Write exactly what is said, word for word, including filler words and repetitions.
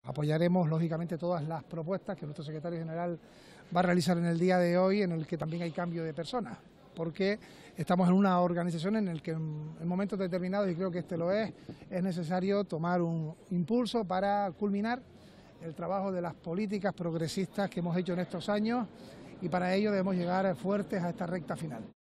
Apoyaremos, lógicamente, todas las propuestas que nuestro secretario general va a realizar en el día de hoy, en el que también hay cambio de personas, porque estamos en una organización en la que en momentos determinados, y creo que este lo es, es necesario tomar un impulso para culminar el trabajo de las políticas progresistas que hemos hecho en estos años, y para ello debemos llegar fuertes a esta recta final.